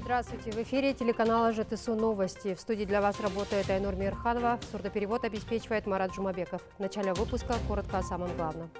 Здравствуйте! В эфире телеканала ЖТСУ новости. В студии для вас работает Айнур Мирханова. Сурдоперевод обеспечивает Марат Жумабеков. В начале выпуска коротко о самом главном.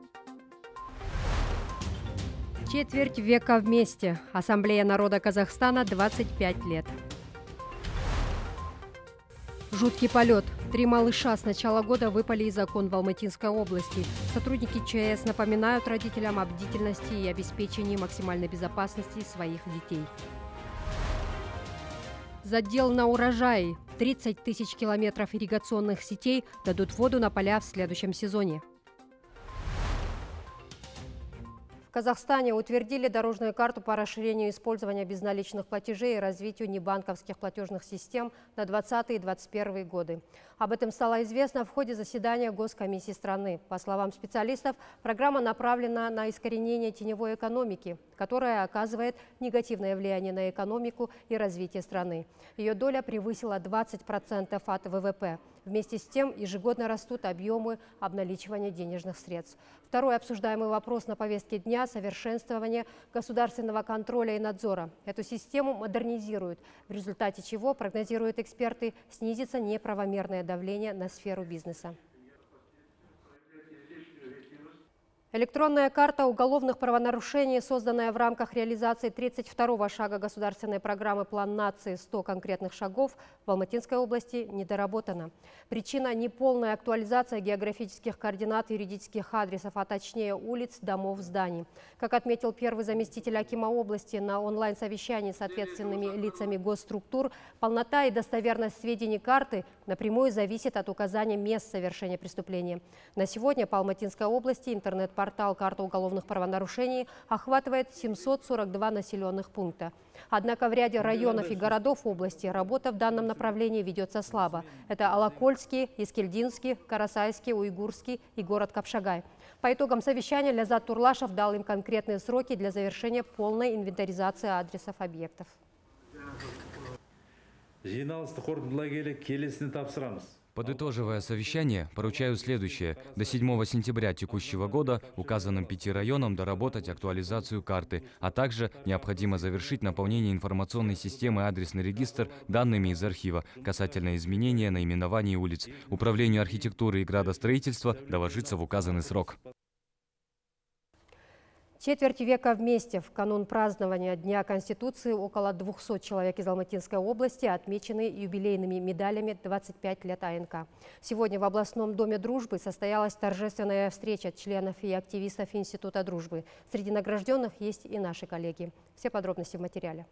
Четверть века вместе. Ассамблея народа Казахстана 25 лет. Жуткий полет. 3 малыша с начала года выпали из окон в Алматинской области. Сотрудники ЧС напоминают родителям о бдительности и обеспечении максимальной безопасности своих детей. Задел на урожай. 30 тысяч километров ирригационных сетей дадут воду на поля в следующем сезоне. В Казахстане утвердили дорожную карту по расширению использования безналичных платежей и развитию небанковских платежных систем на 2020 и 2021 годы. Об этом стало известно в ходе заседания Госкомиссии страны. По словам специалистов, программа направлена на искоренение теневой экономики, которая оказывает негативное влияние на экономику и развитие страны. Ее доля превысила 20% от ВВП. Вместе с тем ежегодно растут объемы обналичивания денежных средств. Второй обсуждаемый вопрос на повестке дня – совершенствование государственного контроля и надзора. Эту систему модернизируют, в результате чего, прогнозируют эксперты, снизится неправомерное давление на сферу бизнеса. Электронная карта уголовных правонарушений, созданная в рамках реализации 32-го шага государственной программы «План нации. 100 конкретных шагов», в Алматинской области недоработана. Причина – неполная актуализация географических координат юридических адресов, а точнее улиц, домов, зданий. Как отметил первый заместитель акима области на онлайн-совещании с ответственными лицами госструктур, полнота и достоверность сведений карты напрямую зависит от указания мест совершения преступления. На сегодня по Алматинской области интернет-портал «Карта уголовных правонарушений» охватывает 742 населенных пункта. Однако в ряде районов и городов области работа в данном направлении ведется слабо. Это Алакольский, Искельдинский, Карасайский, Уйгурский и город Капшагай. По итогам совещания Ляззат Турлашев дал им конкретные сроки для завершения полной инвентаризации адресов объектов. Подытоживая совещание, поручаю следующее. До 7 сентября текущего года указанным 5 районам доработать актуализацию карты, а также необходимо завершить наполнение информационной системы адресный регистр данными из архива касательно изменения наименований улиц. Управлению архитектуры и градостроительства доложиться в указанный срок. Четверть века вместе. В канун празднования Дня Конституции около 200 человек из Алматинской области отмечены юбилейными медалями 25 лет АНК. Сегодня в областном доме дружбы состоялась торжественная встреча членов и активистов Института дружбы. Среди награжденных есть и наши коллеги. Все подробности в материале.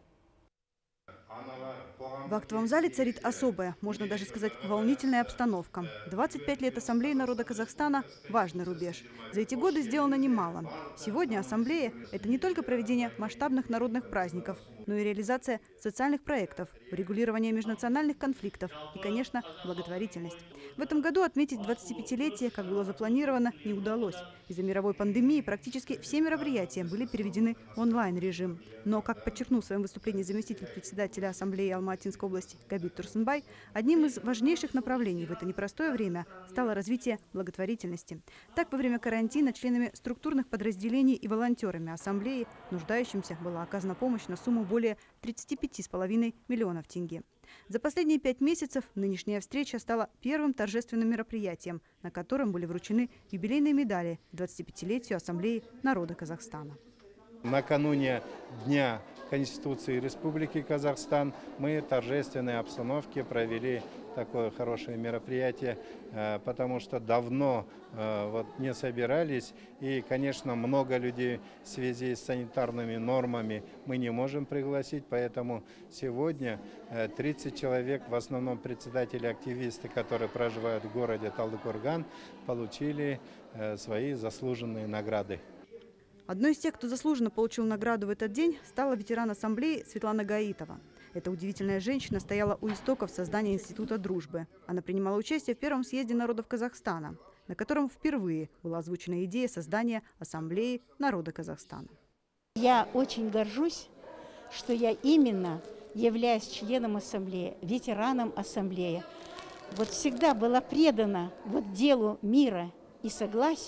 В актовом зале царит особая, можно даже сказать, волнительная обстановка. 25 лет Ассамблеи народа Казахстана – важный рубеж. За эти годы сделано немало. Сегодня Ассамблея – это не только проведение масштабных народных праздников, но и реализация социальных проектов, урегулирование межнациональных конфликтов и, конечно, благотворительность. В этом году отметить 25-летие, как было запланировано, не удалось. Из-за мировой пандемии практически все мероприятия были переведены в онлайн-режим. Но, как подчеркнул в своем выступлении заместитель председателя Ассамблеи Алматинской области Габит Турсынбай, одним из важнейших направлений в это непростое время стало развитие благотворительности. Так, во время карантина членами структурных подразделений и волонтерами Ассамблеи нуждающимся была оказана помощь на сумму более 35,5 миллионов тенге. За последние 5 месяцев нынешняя встреча стала первым торжественным мероприятием, на котором были вручены юбилейные медали к 25-летию Ассамблеи народа Казахстана. Накануне Дня Конституции Республики Казахстан мы в торжественной обстановке провели такое хорошее мероприятие, потому что давно не собирались. И, конечно, много людей в связи с санитарными нормами мы не можем пригласить. Поэтому сегодня 30 человек, в основном председатели, активисты, которые проживают в городе Талдыкорган, получили свои заслуженные награды. Одной из тех, кто заслуженно получил награду в этот день, стала ветеран Ассамблеи Светлана Гаитова. Эта удивительная женщина стояла у истоков создания Института дружбы. Она принимала участие в первом съезде народов Казахстана, на котором впервые была озвучена идея создания Ассамблеи народа Казахстана. Я очень горжусь, что я именно являюсь членом Ассамблеи, ветераном Ассамблеи. Вот всегда была предана делу мира и согласия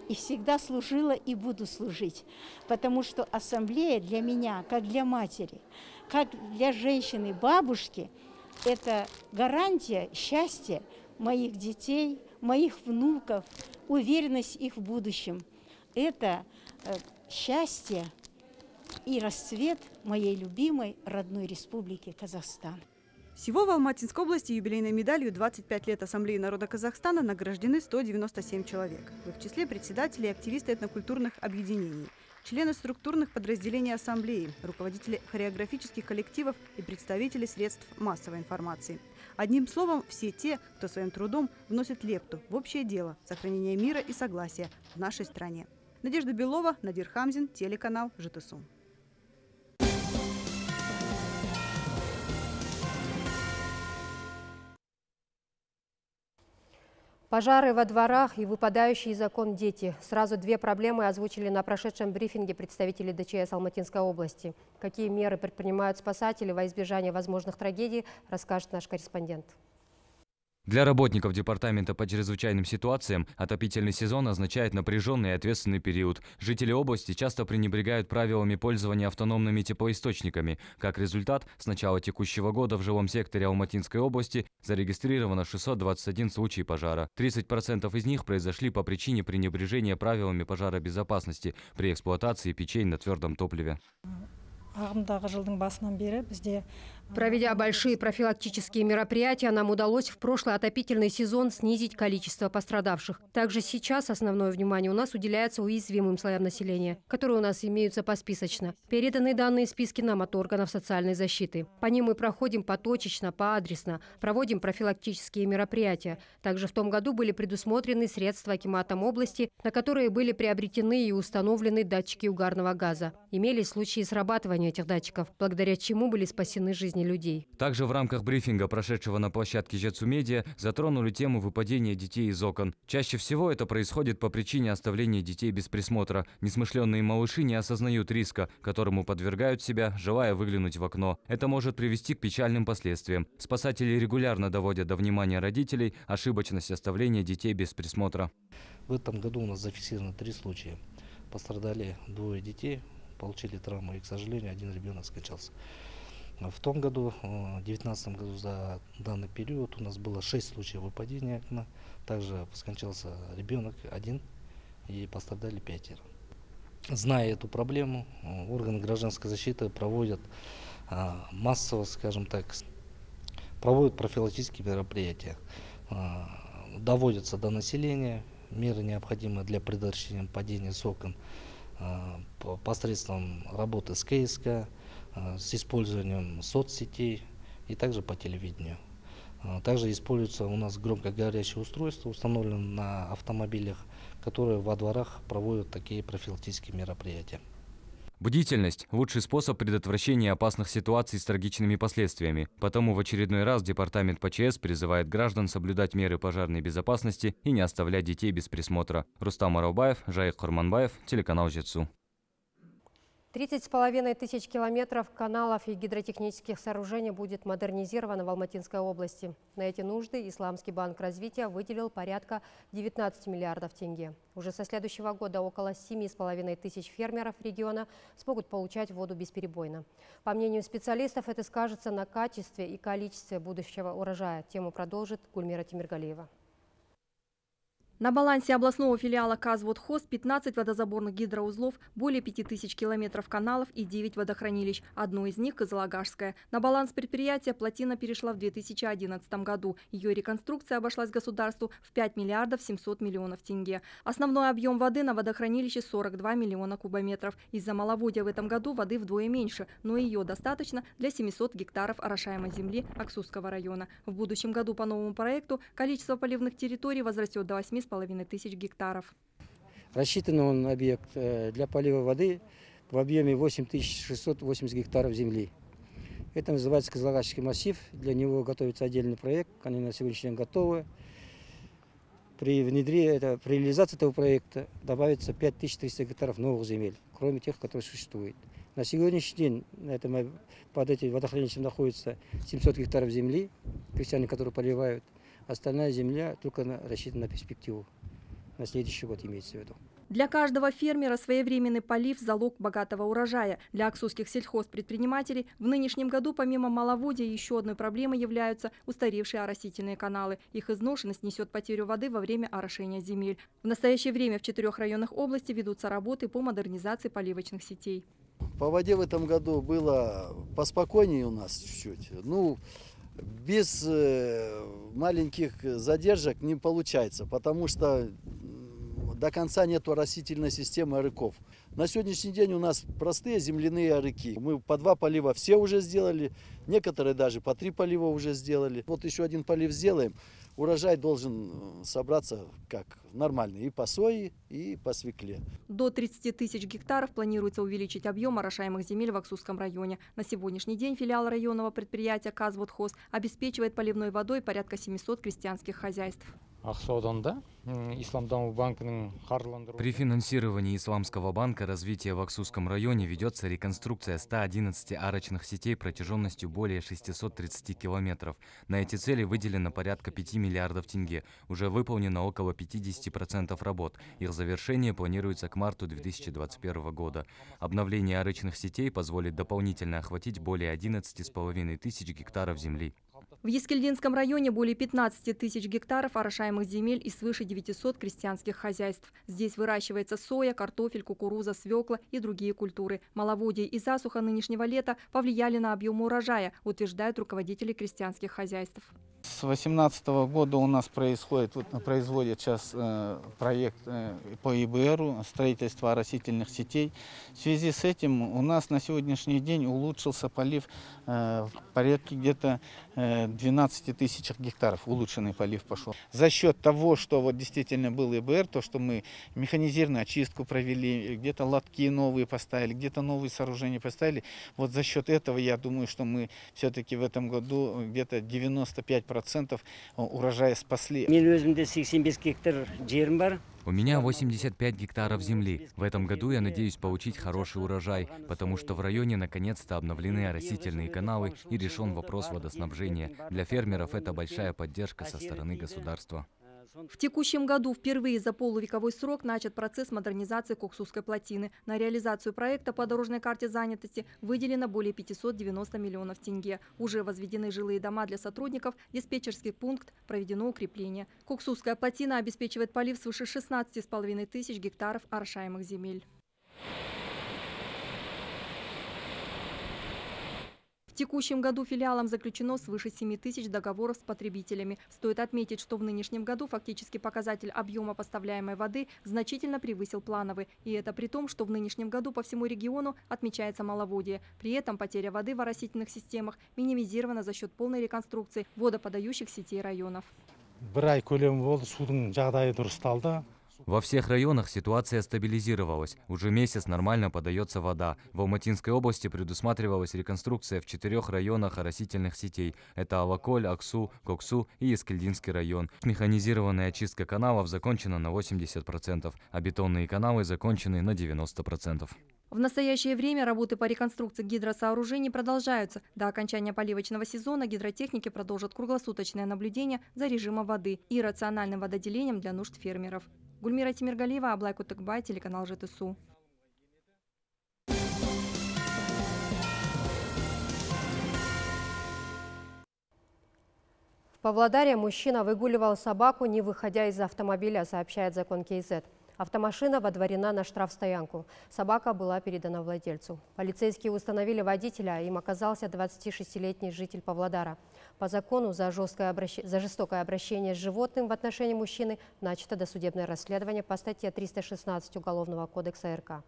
и всегда служила и буду служить. Потому что ассамблея для меня, как для матери, как для женщины, бабушки, это гарантия счастья моих детей, моих внуков, уверенность их в будущем. Это счастье и расцвет моей любимой родной республики Казахстан. Всего в Алматинской области юбилейной медалью 25 лет Ассамблеи народа Казахстана награждены 197 человек. В их числе председатели и активисты этнокультурных объединений, члены структурных подразделений Ассамблеи, руководители хореографических коллективов и представители средств массовой информации. Одним словом, все те, кто своим трудом вносит лепту в общее дело сохранения мира и согласия в нашей стране. Надежда Белова, Надир Хамзин, телеканал ЖТСУ. Пожары во дворах и выпадающие из окон дети. Сразу две проблемы озвучили на прошедшем брифинге представители ДЧС Алматинской области. Какие меры предпринимают спасатели во избежание возможных трагедий, расскажет наш корреспондент. Для работников Департамента по чрезвычайным ситуациям отопительный сезон означает напряженный и ответственный период. Жители области часто пренебрегают правилами пользования автономными теплоисточниками. Как результат, с начала текущего года в жилом секторе Алматинской области зарегистрировано 621 случай пожара. 30% из них произошли по причине пренебрежения правилами пожаробезопасности при эксплуатации печей на твердом топливе. Проведя большие профилактические мероприятия, нам удалось в прошлый отопительный сезон снизить количество пострадавших. Также сейчас основное внимание у нас уделяется уязвимым слоям населения, которые у нас имеются посписочно. Переданы данные списки нам от органов социальной защиты. По ним мы проходим поточечно, поадресно, проводим профилактические мероприятия. Также в том году были предусмотрены средства акиматом области, на которые были приобретены и установлены датчики угарного газа. Имелись случаи срабатывания этих датчиков, благодаря чему были спасены жизни людей. Также в рамках брифинга, прошедшего на площадке ЖТСУ Медиа, затронули тему выпадения детей из окон. Чаще всего это происходит по причине оставления детей без присмотра. Несмышленные малыши не осознают риска, которому подвергают себя, желая выглянуть в окно. Это может привести к печальным последствиям. Спасатели регулярно доводят до внимания родителей ошибочность оставления детей без присмотра. В этом году у нас зафиксировано 3 случая. Пострадали 2 детей, получили травму, и, к сожалению, 1 ребенок скончался. В том году, в 2019 году, за данный период у нас было 6 случаев выпадения окна. Также скончался ребенок 1 и пострадали 5. Зная эту проблему, органы гражданской защиты проводят массово, скажем так, проводят профилактические мероприятия. Доводятся до населения меры, необходимые для предотвращения падения с окон посредством работы с КСК, с использованием соцсетей и также по телевидению. Также используются у нас громкоговорящие устройства, установленные на автомобилях, которые во дворах проводят такие профилактические мероприятия. Бдительность – лучший способ предотвращения опасных ситуаций с трагичными последствиями. Потому в очередной раз Департамент ПЧС призывает граждан соблюдать меры пожарной безопасности и не оставлять детей без присмотра. Рустам Аралбаев, Жаик Курманбаев, телеканал ЖТСУ. 30,5 тысяч километров каналов и гидротехнических сооружений будет модернизировано в Алматинской области. На эти нужды Исламский банк развития выделил порядка 19 миллиардов тенге. Уже со следующего года около 7,5 тысяч фермеров региона смогут получать воду бесперебойно. По мнению специалистов, это скажется на качестве и количестве будущего урожая. Тему продолжит Гульмира Тимиргалиева. На балансе областного филиала КАЗ-Водхоз 15 водозаборных гидроузлов, более 5000 километров каналов и 9 водохранилищ. Одно из них – Кызылагашское. На баланс предприятия плотина перешла в 2011 году. Ее реконструкция обошлась государству в 5 миллиардов 700 миллионов тенге. Основной объем воды на водохранилище – 42 миллиона кубометров. Из-за маловодья в этом году воды вдвое меньше, но ее достаточно для 700 гектаров орошаемой земли Аксусского района. В будущем году по новому проекту количество поливных территорий возрастет до 8,5 тысяч гектаров. Рассчитан он объект для полива воды в объеме 8680 гектаров земли. Это называется Кызылагашский массив. Для него готовится отдельный проект. Они на сегодняшний день готовы. При реализации этого проекта добавится 5300 гектаров новых земель, кроме тех, которые существуют. На сегодняшний день под этим водохранилищем находится 700 гектаров земли, крестьяне, которые поливают. Остальная земля только рассчитана на перспективу. На следующий год имеется в виду. Для каждого фермера своевременный полив – залог богатого урожая. Для аксусских сельхозпредпринимателей в нынешнем году помимо маловодья еще одной проблемой являются устаревшие оросительные каналы. Их изношенность несет потерю воды во время орошения земель. В настоящее время в 4 районах области ведутся работы по модернизации поливочных сетей. По воде в этом году было поспокойнее у нас чуть-чуть. Без маленьких задержек не получается, потому что до конца нету оросительной системы арыков. На сегодняшний день у нас простые земляные арыки. Мы по 2 полива все уже сделали, некоторые даже по 3 полива уже сделали. Вот еще один полив сделаем, урожай должен собраться как нормальный и по сое, и по свекле. До 30 тысяч гектаров планируется увеличить объем орошаемых земель в Аксусском районе. На сегодняшний день филиал районного предприятия «Казводхоз» обеспечивает поливной водой порядка 700 крестьянских хозяйств. При финансировании Исламского банка развития в Аксусском районе ведется реконструкция 111 арочных сетей протяженностью более 630 километров. На эти цели выделено порядка 5 миллиардов тенге. Уже выполнено около 50% работ. Их завершение планируется к марту 2021 года. Обновление арочных сетей позволит дополнительно охватить более 11,5 тысяч гектаров земли. В Ескельдинском районе более 15 тысяч гектаров орошаемых земель и свыше 900 крестьянских хозяйств. Здесь выращивается соя, картофель, кукуруза, свекла и другие культуры. Маловодье и засуха нынешнего лета повлияли на объем урожая, утверждают руководители крестьянских хозяйств. С 2018 года у нас производит сейчас проект по ИБРу, строительство оросительных сетей. В связи с этим у нас на сегодняшний день улучшился полив в порядке где-то 12 тысяч гектаров. Улучшенный полив пошел. За счет того, что вот действительно был ИБР, то, что мы механизированную очистку провели, где-то лотки новые поставили, где-то новые сооружения поставили, вот за счет этого я думаю, что мы все-таки в этом году где-то 95% урожая спасли. У меня 85 гектаров земли. В этом году я надеюсь получить хороший урожай, потому что в районе наконец-то обновлены оросительные каналы и решен вопрос водоснабжения. Для фермеров это большая поддержка со стороны государства. В текущем году впервые за полувековой срок начат процесс модернизации Коксусской плотины. На реализацию проекта по дорожной карте занятости выделено более 590 миллионов тенге. Уже возведены жилые дома для сотрудников, диспетчерский пункт, проведено укрепление. Коксусская плотина обеспечивает полив свыше 16,5 тысяч гектаров орошаемых земель. В текущем году филиалом заключено свыше 7 тысяч договоров с потребителями. Стоит отметить, что в нынешнем году фактически показатель объема поставляемой воды значительно превысил плановый. И это при том, что в нынешнем году по всему региону отмечается маловодье. При этом потеря воды в оросительных системах минимизирована за счет полной реконструкции водоподающих сетей районов. Во всех районах ситуация стабилизировалась. Уже месяц нормально подается вода. В Алматинской области предусматривалась реконструкция в 4 районах оросительных сетей. Это Алаколь, Аксу, Коксу и Ескельдинский район. Механизированная очистка каналов закончена на 80%, а бетонные каналы закончены на 90%. В настоящее время работы по реконструкции гидросооружений продолжаются. До окончания поливочного сезона гидротехники продолжат круглосуточное наблюдение за режимом воды и рациональным вододелением для нужд фермеров. Гульмира Тимиргалиева, Аблай Кутыкбай, телеканал ЖТСУ. В Павлодаре мужчина выгуливал собаку, не выходя из автомобиля, сообщает Закон КЗ. Автомашина водворена на штрафстоянку. Собака была передана владельцу. Полицейские установили водителя, им оказался 26-летний житель Павлодара. По закону за жестокое обращение с животным в отношении мужчины начато досудебное расследование по статье 316 Уголовного кодекса РК.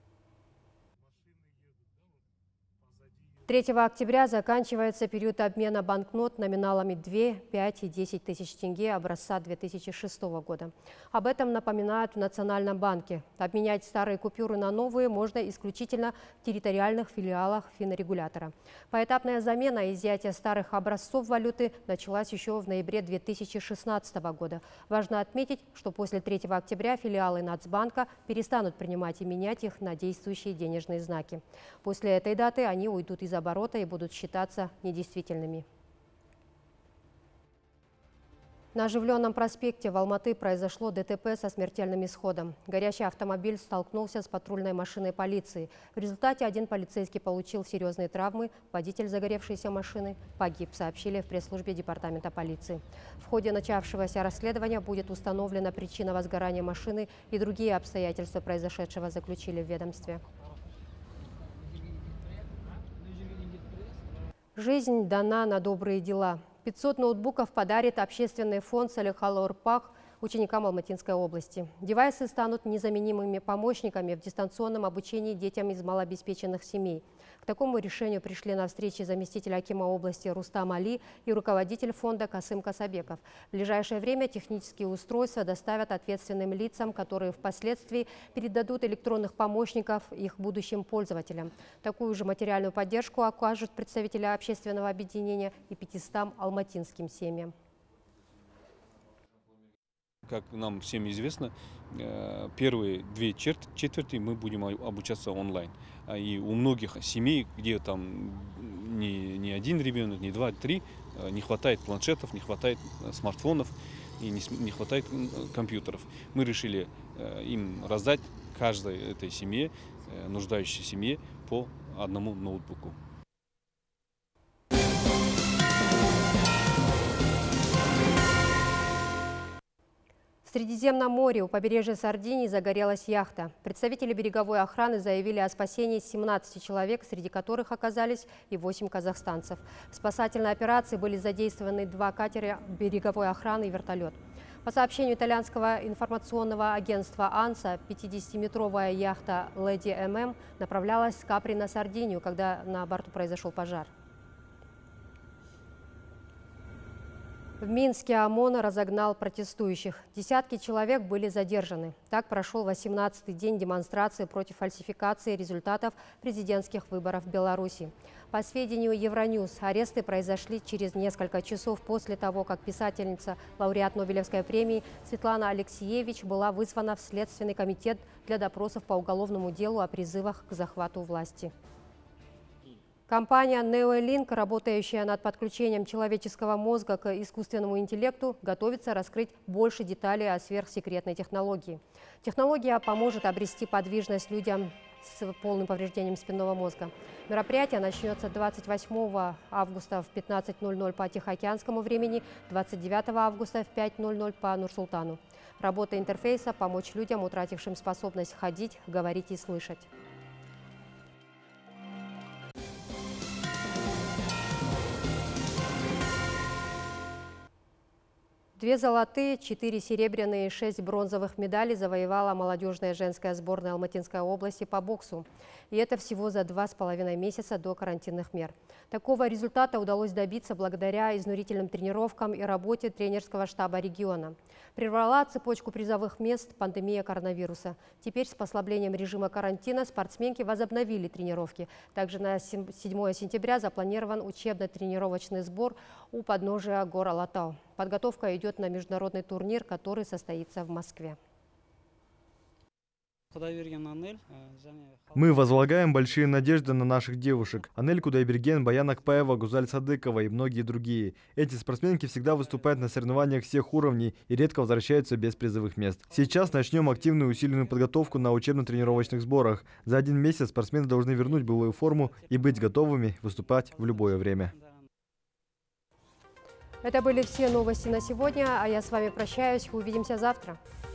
3 октября заканчивается период обмена банкнот номиналами 2, 5 и 10 тысяч тенге образца 2006 года. Об этом напоминают в Национальном банке. Обменять старые купюры на новые можно исключительно в территориальных филиалах финрегулятора. Поэтапная замена и изъятие старых образцов валюты началась еще в ноябре 2016 года. Важно отметить, что после 3 октября филиалы Нацбанка перестанут принимать и менять их на действующие денежные знаки. После этой даты они уйдут из оборота и будут считаться недействительными. На оживленном проспекте в Алматы произошло ДТП со смертельным исходом. Горящий автомобиль столкнулся с патрульной машиной полиции. В результате один полицейский получил серьезные травмы, водитель загоревшейся машины погиб, сообщили в пресс-службе департамента полиции. В ходе начавшегося расследования будет установлена причина возгорания машины и другие обстоятельства произошедшего, заключили в ведомстве. Жизнь дана на добрые дела. 500 ноутбуков подарит общественный фонд «Салихалы-Урпах» ученикам Алматинской области. Девайсы станут незаменимыми помощниками в дистанционном обучении детям из малообеспеченных семей. К такому решению пришли на встрече заместитель акима области Рустам Али и руководитель фонда Касым Касабеков. В ближайшее время технические устройства доставят ответственным лицам, которые впоследствии передадут электронных помощников их будущим пользователям. Такую же материальную поддержку окажут представители общественного объединения и 500 алматинским семьям. Как нам всем известно, первые 2 четверти мы будем обучаться онлайн. И у многих семей, где там не один ребенок, не 2-3, не хватает планшетов, не хватает смартфонов и не хватает компьютеров. Мы решили им раздать каждой этой семье, нуждающейся семье, по одному ноутбуку. В Средиземном море у побережья Сардинии загорелась яхта. Представители береговой охраны заявили о спасении 17 человек, среди которых оказались и 8 казахстанцев. В спасательной операции были задействованы 2 катера береговой охраны и вертолет. По сообщению итальянского информационного агентства «Анса», 50-метровая яхта «Леди ММ» направлялась с Капри на Сардинию, когда на борту произошел пожар. В Минске ОМОН разогнал протестующих. Десятки человек были задержаны. Так прошел 18-й день демонстрации против фальсификации результатов президентских выборов в Беларуси. По сведению Евроньюз, аресты произошли через несколько часов после того, как писательница, лауреат Нобелевской премии Светлана Алексеевич была вызвана в Следственный комитет для допросов по уголовному делу о призывах к захвату власти. Компания Neuralink, работающая над подключением человеческого мозга к искусственному интеллекту, готовится раскрыть больше деталей о сверхсекретной технологии. Технология поможет обрести подвижность людям с полным повреждением спинного мозга. Мероприятие начнется 28 августа в 15:00 по Тихоокеанскому времени, 29 августа в 5:00 по Нур-Султану. Работа интерфейса – помочь людям, утратившим способность ходить, говорить и слышать. 2 золотые, 4 серебряные и 6 бронзовых медалей завоевала молодежная женская сборная Алматинской области по боксу. И это всего за 2,5 месяца до карантинных мер. Такого результата удалось добиться благодаря изнурительным тренировкам и работе тренерского штаба региона. Прервала цепочку призовых мест пандемия коронавируса. Теперь с послаблением режима карантина спортсменки возобновили тренировки. Также на 7 сентября запланирован учебно-тренировочный сбор у подножия гор Алатау. Подготовка идет на международный турнир, который состоится в Москве. Мы возлагаем большие надежды на наших девушек. Анель Кудайберген, Баян Акпаева, Гузаль Садыкова и многие другие. Эти спортсменки всегда выступают на соревнованиях всех уровней и редко возвращаются без призовых мест. Сейчас начнем активную усиленную подготовку на учебно-тренировочных сборах. За 1 месяц спортсмены должны вернуть былую форму и быть готовыми выступать в любое время. Это были все новости на сегодня, а я с вами прощаюсь. Увидимся завтра.